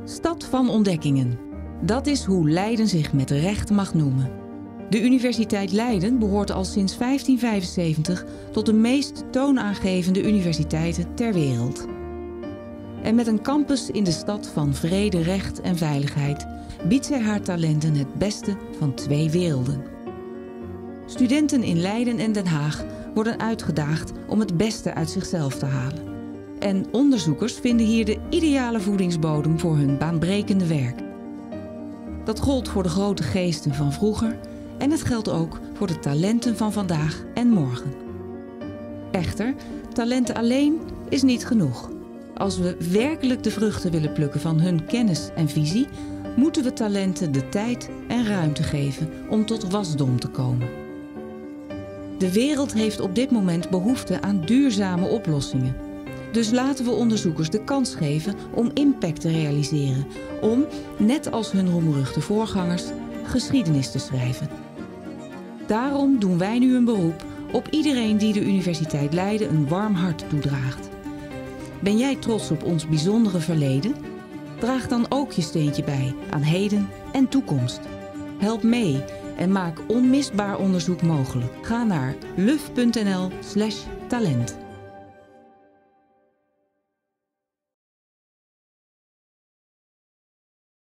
Stad van ontdekkingen. Dat is hoe Leiden zich met recht mag noemen. De Universiteit Leiden behoort al sinds 1575 tot de meest toonaangevende universiteiten ter wereld. En met een campus in de stad van vrede, recht en veiligheid biedt zij haar talenten het beste van twee werelden. Studenten in Leiden en Den Haag worden uitgedaagd om het beste uit zichzelf te halen. En onderzoekers vinden hier de ideale voedingsbodem voor hun baanbrekende werk. Dat gold voor de grote geesten van vroeger en het geldt ook voor de talenten van vandaag en morgen. Echter, talent alleen is niet genoeg. Als we werkelijk de vruchten willen plukken van hun kennis en visie, moeten we talenten de tijd en ruimte geven om tot wasdom te komen. De wereld heeft op dit moment behoefte aan duurzame oplossingen. Dus laten we onderzoekers de kans geven om impact te realiseren, om, net als hun roemruchte voorgangers, geschiedenis te schrijven. Daarom doen wij nu een beroep op iedereen die de Universiteit Leiden een warm hart toedraagt. Ben jij trots op ons bijzondere verleden? Draag dan ook je steentje bij aan heden en toekomst. Help mee en maak onmisbaar onderzoek mogelijk. Ga naar luf.nl/talent.